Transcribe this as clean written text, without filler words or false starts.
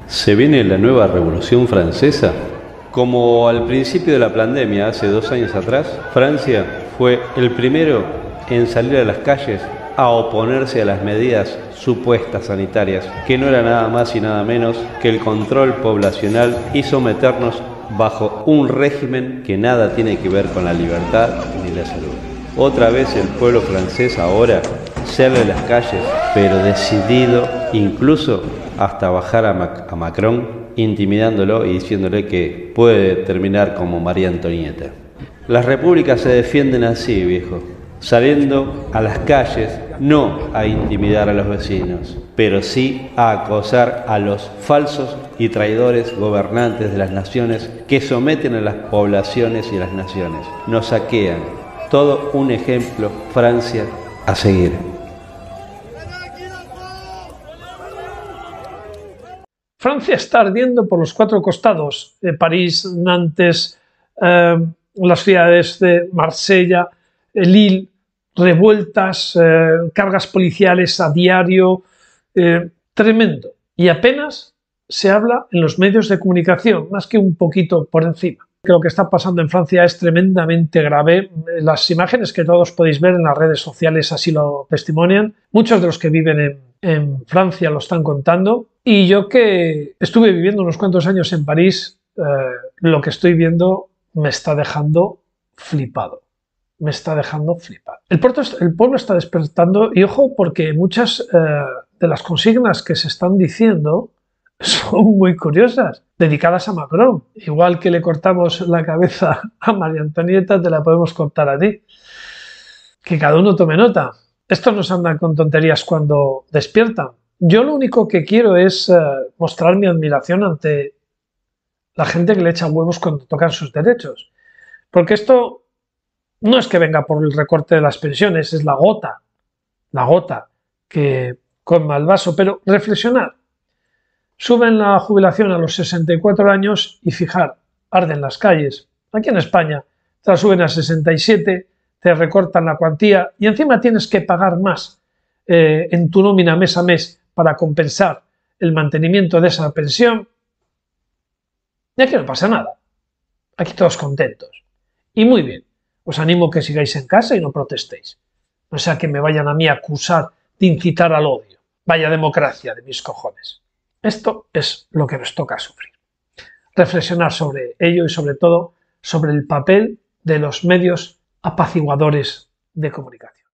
¿Se viene la nueva Revolución Francesa? Como al principio de la pandemia, hace 2 años atrás, Francia fue el primero en salir a las calles a oponerse a las medidas supuestas sanitarias, que no era nada más y nada menos que el control poblacional y someternos bajo un régimen que nada tiene que ver con la libertad ni la salud. Otra vez el pueblo francés ahora sale a las calles, pero decidido, incluso hasta bajar a Macron, intimidándolo y diciéndole que puede terminar como María Antonieta. Las repúblicas se defienden así, viejo, saliendo a las calles, no a intimidar a los vecinos, pero sí a acosar a los falsos y traidores gobernantes de las naciones que someten a las poblaciones y a las naciones. Nos saquean. Todo un ejemplo, Francia, a seguir. Francia está ardiendo por los 4 costados, París, Nantes, las ciudades de Marsella, Lille, revueltas, cargas policiales a diario, tremendo. Y apenas se habla en los medios de comunicación, más que un poquito por encima. Lo que está pasando en Francia es tremendamente grave. Las imágenes que todos podéis ver en las redes sociales así lo testimonian. Muchos de los que viven en Francia lo están contando. Y yo que estuve viviendo unos cuantos años en París, lo que estoy viendo me está dejando flipado. Me está dejando flipado. El pueblo está despertando y ojo porque muchas de las consignas que se están diciendo son muy curiosas, dedicadas a Macron. Igual que le cortamos la cabeza a María Antonieta, te la podemos cortar a ti. Que cada uno tome nota. Estos nos andan con tonterías cuando despiertan. Yo lo único que quiero es mostrar mi admiración ante la gente que le echa huevos cuando tocan sus derechos. Porque esto no es que venga por el recorte de las pensiones, es la gota que colma el vaso. Pero reflexionar. Suben la jubilación a los 64 años y fijar, arden las calles. Aquí en España te la suben a 67, te recortan la cuantía y encima tienes que pagar más en tu nómina mes a mes para compensar el mantenimiento de esa pensión. Y aquí no pasa nada. Aquí todos contentos. Y muy bien, os animo a que sigáis en casa y no protestéis. No sea que me vayan a mí a acusar de incitar al odio. Vaya democracia de mis cojones. Esto es lo que nos toca sufrir. Reflexionar sobre ello y sobre todo sobre el papel de los medios apaciguadores de comunicación.